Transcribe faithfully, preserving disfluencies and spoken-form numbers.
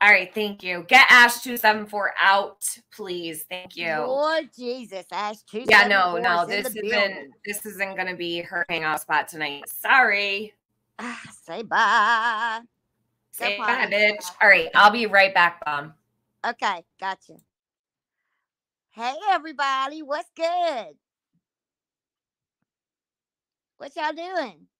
All right, thank you. Get Ash two seven four out, please. Thank you. Lord Jesus, Ash two Yeah, seven four no, no, is in this the isn't building. this isn't gonna be her hangout spot tonight. Sorry. Ah, say bye. Say Go bye, potty. bitch. All right, I'll be right back, Mom. Okay, gotcha. Hey, everybody, what's good? What y'all doing?